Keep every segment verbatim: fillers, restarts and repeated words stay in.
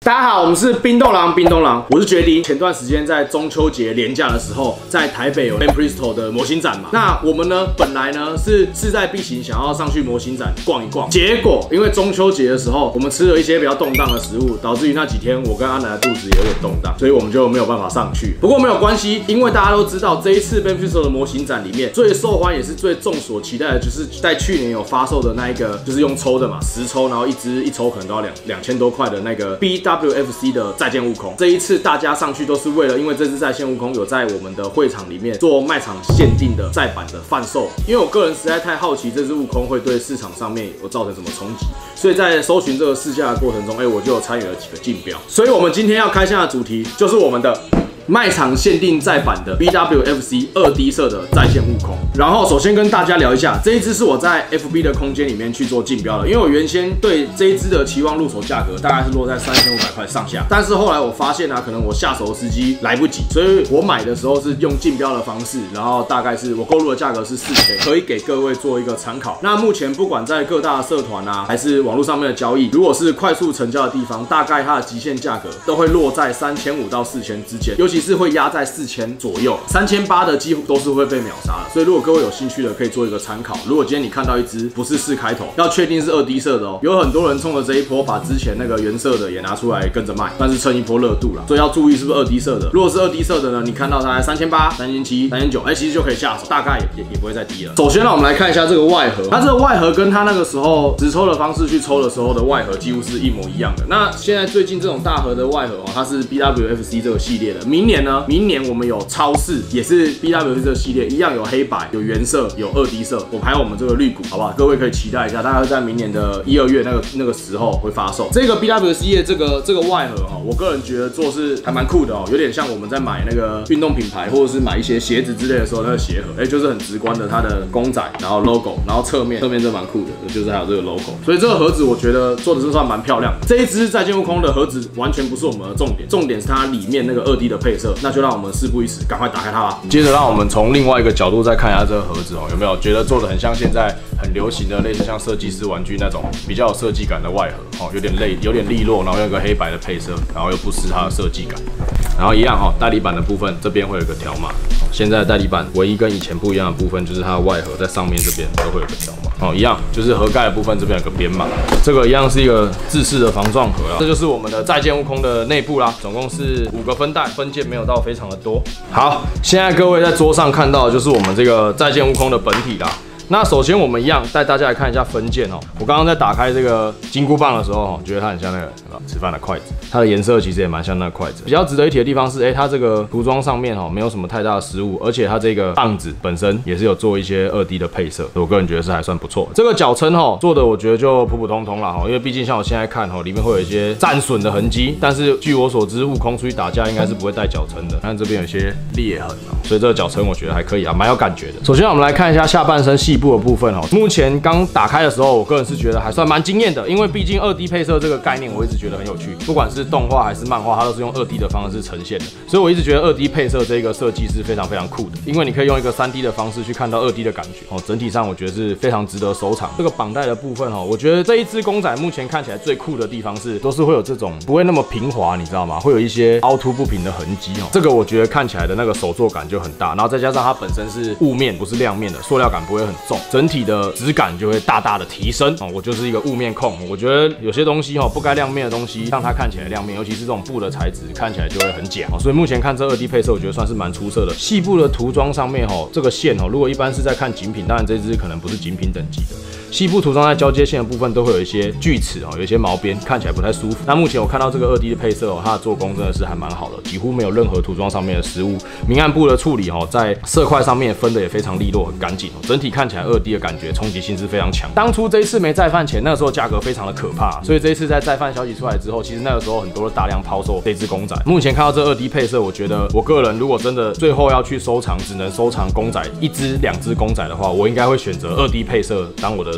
大家好，我们是冰冻狼，冰冻狼，我是决迪。前段时间在中秋节连假的时候，在台北有 Banpresto 的模型展嘛。那我们呢，本来呢是势在必行，想要上去模型展逛一逛。结果因为中秋节的时候，我们吃了一些比较动荡的食物，导致于那几天我跟阿南的肚子也有点动荡，所以我们就没有办法上去。不过没有关系，因为大家都知道这一次 Banpresto 的模型展里面最受欢迎也是最众所期待的，就是在去年有发售的那一个，就是用抽的嘛，十抽，然后一支一抽可能都要两两千多块的那个 B W F C 的再见悟空。这一次大家上去都是为了，因为这支再见悟空有在我们的会场里面做卖场限定的再版的贩售。因为我个人实在太好奇这支悟空会对市场上面有造成什么冲击，所以在搜寻这个试驾的过程中，哎、欸，我就有参与了几个竞标。所以我们今天要开箱的主题就是我们的卖场限定再版的 B W F C 二 D 色的再现悟空。然后首先跟大家聊一下，这一支是我在 F B 的空间里面去做竞标的，因为我原先对这一支的期望入手价格大概是落在三千五百块上下，但是后来我发现啊，可能我下手的时机来不及，所以我买的时候是用竞标的方式，然后大概是我购入的价格是四千，可以给各位做一个参考。那目前不管在各大社团啊，还是网络上面的交易，如果是快速成交的地方，大概它的极限价格都会落在三千五到四千之间，尤其是会压在四千左右，三千八的几乎都是会被秒杀的。所以如果各位有兴趣的，可以做一个参考。如果今天你看到一支不是四开头，要确定是二 D 色的哦。有很多人冲着这一波把之前那个原色的也拿出来跟着卖，但是蹭一波热度啦，所以要注意是不是二 D 色的。如果是二 D 色的呢，你看到它在三千八、三千七、三千九，哎，其实就可以下手，大概也也不会再低了。首先呢，我们来看一下这个外盒，它这个外盒跟它那个时候直抽的方式去抽的时候的外盒几乎是一模一样的。那现在最近这种大盒的外盒哦，它是 B W F C 这个系列的。明年呢，明年我们有超市，也是 B W F C 这个系列，一样有黑白、有原色、有二 D 色，我还有我们这个绿谷，好不好？各位可以期待一下，大概会在明年的一二月那个那个时候会发售。这个 B W C 的这个这个外盒哦，我个人觉得做是还蛮酷的哦，有点像我们在买那个运动品牌或者是买一些鞋子之类的时候那个鞋盒，哎、欸，就是很直观的它的公仔，然后 logo， 然后侧面侧面真蛮酷的，就是还有这个 logo， 所以这个盒子我觉得做的是算蛮漂亮的。这一支再见悟空的盒子完全不是我们的重点，重点是它里面那个二 D 的配色，那就让我们事不宜迟，赶快打开它吧。接着让我们从另外一个角度再看一下这个盒子哦，有没有觉得做的很像现在很流行的类似像设计师玩具那种比较有设计感的外盒哦，有点累，有点利落，然后用一个黑白的配色，然后又不失它的设计感。然后一样哦，代理版的部分这边会有一个条码。现在的代理版唯一跟以前不一样的部分就是它的外盒在上面这边都会有个条码哦，一样就是盒盖的部分这边有个编码，这个一样是一个自式的防撞盒啦。这就是我们的再见悟空的内部啦，总共是五个分袋，分件没有到非常的多。好，现在各位在桌上看到的就是我们这个再见悟空的本体啦。那首先我们一样带大家来看一下分件哦。我刚刚在打开这个金箍棒的时候哦，觉得它很像那个吃饭的筷子，它的颜色其实也蛮像那个筷子。比较值得一提的地方是，哎、欸，它这个涂装上面哦没有什么太大的失误，而且它这个棒子本身也是有做一些二 D 的配色，我个人觉得是还算不错。这个脚撑哦做的我觉得就普普通通啦哈，因为毕竟像我现在看哦，里面会有一些战损的痕迹，但是据我所知，悟空出去打架应该是不会带脚撑的。看这边有些裂痕哦，所以这个脚撑我觉得还可以啊，蛮有感觉的。首先我们来看一下下半身细部的部分哦，目前刚打开的时候，我个人是觉得还算蛮惊艳的，因为毕竟二 D 配色这个概念我一直觉得很有趣，不管是动画还是漫画，它都是用二 D 的方式呈现的，所以我一直觉得二 D 配色这个设计是非常非常酷的，因为你可以用一个三 D 的方式去看到二 D 的感觉哦，整体上我觉得是非常值得收藏。这个绑带的部分哦，我觉得这一只公仔目前看起来最酷的地方是，都是会有这种不会那么平滑，你知道吗？会有一些凹凸不平的痕迹哦，这个我觉得看起来的那个手作感就很大，然后再加上它本身是雾面不是亮面的，塑料感不会很重，整体的质感就会大大的提升哦。我就是一个雾面控，我觉得有些东西哦不该亮面的东西，让它看起来亮面，尤其是这种布的材质，看起来就会很假哦。所以目前看这二 D 配色，我觉得算是蛮出色的。细部的涂装上面哦，这个线哦，如果一般是在看精品，当然这支可能不是精品等级的。细部涂装在交接线的部分都会有一些锯齿哦，有一些毛边，看起来不太舒服。那目前我看到这个二 D 的配色哦，它的做工真的是还蛮好的，几乎没有任何涂装上面的失误。明暗部的处理哦，在色块上面分的也非常利落，很干净哦。整体看起来二 D 的感觉冲击性是非常强。当初这一次没再贩前，那个时候价格非常的可怕，所以这一次在再贩消息出来之后，其实那个时候很多大量抛售这只公仔。目前看到这二 D 配色，我觉得我个人如果真的最后要去收藏，只能收藏公仔一只、两只公仔的话，我应该会选择二 D 配色当我的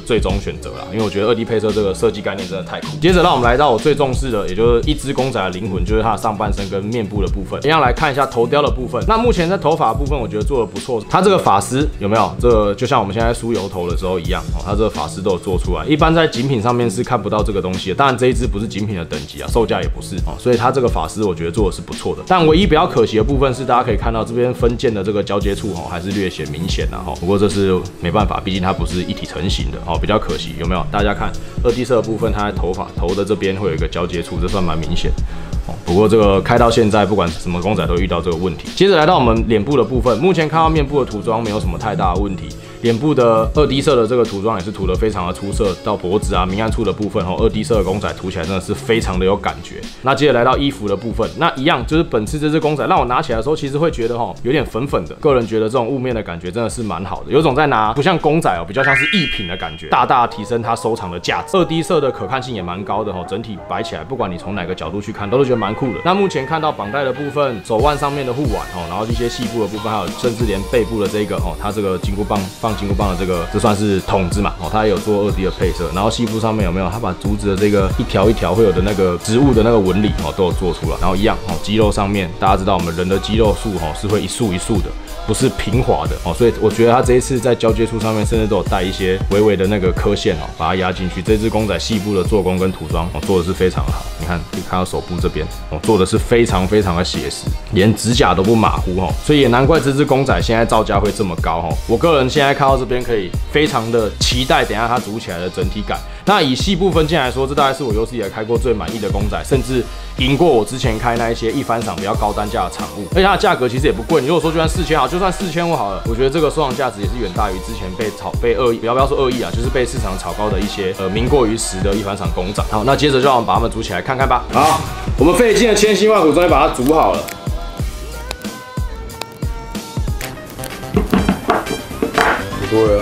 最终选择啦，因为我觉得二 D 配色这个设计概念真的太酷。接着让我们来到我最重视的，也就是一只公仔的灵魂，就是它的上半身跟面部的部分。一样来看一下头雕的部分。那目前在头发的部分，我觉得做的不错。它这个发丝有没有？这个就像我们现在梳油头的时候一样哦，它这个发丝都有做出来。一般在精品上面是看不到这个东西的，当然这一只不是精品的等级啊，售价也不是哦，所以它这个发丝我觉得做的是不错的。但唯一比较可惜的部分是，大家可以看到这边分件的这个交接处哦，还是略显明显啦哈。不过这是没办法，毕竟它不是一体成型的哦，比较可惜。有没有？大家看二 D 色的部分，它在头发头的这边会有一个交接处，这算蛮明显。不过这个开到现在，不管什么公仔都遇到这个问题。接着来到我们脸部的部分，目前看到面部的涂装没有什么太大的问题。脸部的二 D 色的这个涂装也是涂得非常的出色，到脖子啊、明暗处的部分哦，二 D 色的公仔涂起来真的是非常的有感觉。那接着来到衣服的部分，那一样就是本次这只公仔让我拿起来的时候，其实会觉得哦有点粉粉的，个人觉得这种雾面的感觉真的是蛮好的，有种在拿不像公仔哦，比较像是艺品的感觉，大大提升它收藏的价值。二 D 色的可看性也蛮高的哦，整体摆起来，不管你从哪个角度去看，都是觉得蛮酷的。那目前看到绑带的部分、手腕上面的护腕哦，然后一些细部的部分，还有甚至连背部的这个哦，它这个金箍棒放金箍棒的这个。这算是筒子嘛？哦，它也有做二 D 的配色，然后细部上面有没有？它把竹子的这个一条一条会有的那个植物的那个纹理哦，都有做出来。然后一样哦，肌肉上面大家知道我们人的肌肉束哦是会一束一束的，不是平滑的哦，所以我觉得它这一次在交接处上面甚至都有带一些微微的那个刻线哦，把它压进去。这只公仔细部的做工跟涂装哦做的是非常好，你看可以看到手部这边哦做的是非常非常的写实，连指甲都不马虎哦，所以也难怪这只公仔现在造价会这么高哦。我个人现在看到这边可以。非常的期待，等一下它组起来的整体感。那以细部分件来说，这大概是我有史以来开过最满意的公仔，甚至赢过我之前开那一些一番赏比较高单价的产物。而且它的价格其实也不贵，你如果说就算四千好，就算四千五好了，我觉得这个收藏价值也是远大于之前被炒被恶意，不要不要说恶意啊，就是被市场炒高的一些呃名过于实的一番赏公仔。好，那接着就让我们把它们组起来看看吧。好，我们费尽了千辛万苦，终于把它组好了。对啊。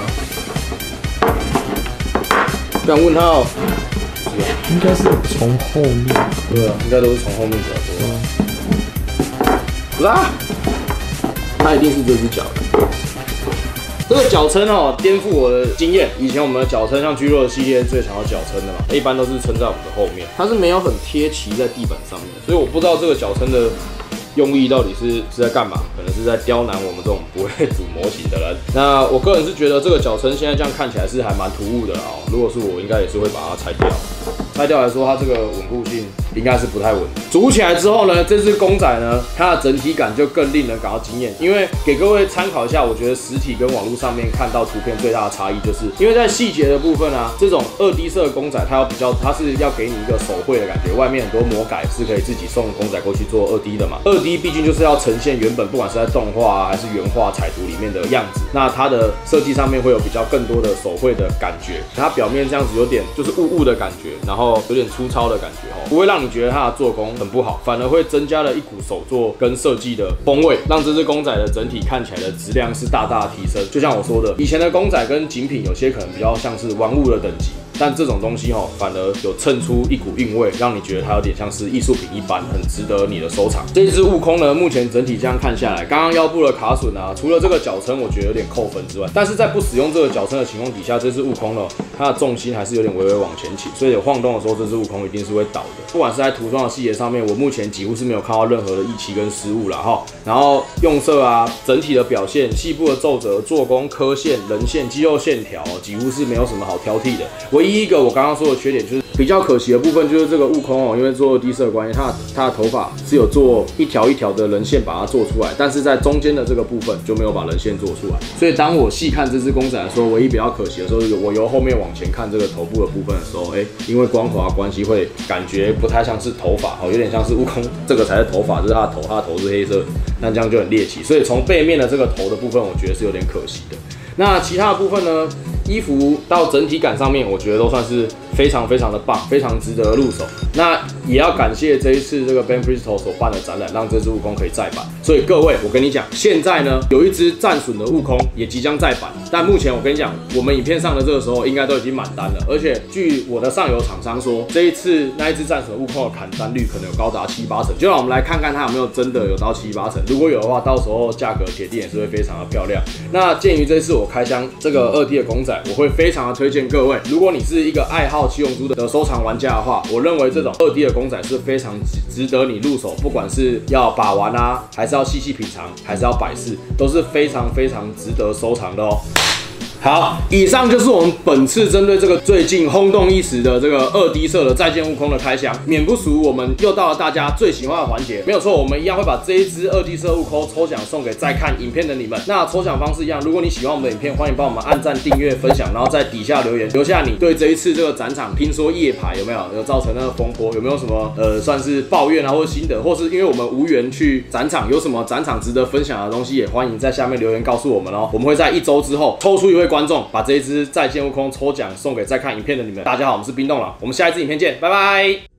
敢问他哦， 应该是从后面， 对啊，应该都是从后面比较多。不是啊，它一定是这只脚的。这个脚撑哦，颠覆我的经验。以前我们的脚撑像居肉系列最常有脚撑的嘛，一般都是撑在我们的后面，它是没有很贴齐在地板上面，所以我不知道这个脚撑的用意到底是是在干嘛？可能是在刁难我们这种不会组模型的人。那我个人是觉得这个脚撑现在这样看起来是还蛮突兀的啦哦。如果是我，应该也是会把它拆掉。拆掉来说，它这个稳固性应该是不太稳。组起来之后呢，这只公仔呢，它的整体感就更令人感到惊艳。因为给各位参考一下，我觉得实体跟网络上面看到图片最大的差异，就是因为在细节的部分啊，这种二 D 色的公仔，它要比较，它是要给你一个手绘的感觉，外面很多魔改是可以自己送公仔过去做二 D 的嘛。二 D 毕竟就是要呈现原本不管是在动画啊还是原画彩图里面的样子，那它的设计上面会有比较更多的手绘的感觉，它表面这样子有点就是雾雾的感觉，然后有点粗糙的感觉哦，不会让你觉得它的做工很不好，反而会增加了一股手作跟设计的风味，让这只公仔的整体看起来的质量是大大的提升。就像我说的，以前的公仔跟精品有些可能比较像是玩物的等级。但这种东西哦，反而有衬出一股韵味，让你觉得它有点像是艺术品一般，很值得你的收藏。这一只悟空呢，目前整体这样看下来，刚刚腰部的卡榫啊，除了这个脚撑我觉得有点扣分之外，但是在不使用这个脚撑的情况底下，这只悟空呢，它的重心还是有点微微往前倾，所以有晃动的时候，这只悟空一定是会倒的。不管是在涂装的细节上面，我目前几乎是没有看到任何的溢漆跟失误啦哈。然后用色啊，整体的表现、细部的皱褶、做工、刻线、人线、肌肉线条，几乎是没有什么好挑剔的。唯一一个我刚刚说的缺点就是比较可惜的部分，就是这个悟空哦，因为做二 D 色的关系，它它的头发是有做一条一条的人线把它做出来，但是在中间的这个部分就没有把人线做出来。所以当我细看这只公仔的时候，唯一比较可惜的时候，我由后面往前看这个头部的部分的时候，哎、欸，因为光滑关系会感觉不太像是头发哦，有点像是悟空这个才是头发，这是他的头，他的头是黑色，那这样就很猎奇。所以从背面的这个头的部分，我觉得是有点可惜的。那其他的部分呢？衣服到整体感上面，我觉得都算是非常非常的棒，非常值得入手。那也要感谢这一次这个 Ben Presto 所办的展览，让这只悟空可以再版。所以各位，我跟你讲，现在呢有一只战损的悟空也即将再版，但目前我跟你讲，我们影片上的这个时候应该都已经满单了，而且据我的上游厂商说，这一次那一只战损的悟空的砍单率可能有高达七八成，就让我们来看看它有没有真的有到七八成。如果有的话，到时候价格铁定也是会非常的漂亮。那鉴于这次我开箱这个二 D 的公仔，我会非常的推荐各位，如果你是一个爱好七龙珠的收藏玩家的话，我认为这种二 D 的公仔是非常值得你入手，不管是要把玩啊，还是要细细品尝，还是要摆饰，都是非常非常值得收藏的哦。好，以上就是我们本次针对这个最近轰动一时的这个二 D 社的再见悟空的开箱，免不俗，我们又到了大家最喜欢的环节。没有错，我们一样会把这一只二 D 社悟空抽奖送给在看影片的你们。那抽奖方式一样，如果你喜欢我们的影片，欢迎帮我们按赞、订阅、分享，然后在底下留言，留下你对这一次这个展场听说夜排有没有有造成那个风波，有没有什么呃算是抱怨啊，或者心得，或是因为我们无缘去展场，有什么展场值得分享的东西，也欢迎在下面留言告诉我们哦。我们会在一周之后抽出一位观众，把这一只再见悟空抽奖送给在看影片的你们。大家好，我们是冰冻狼，我们下一支影片见，拜拜。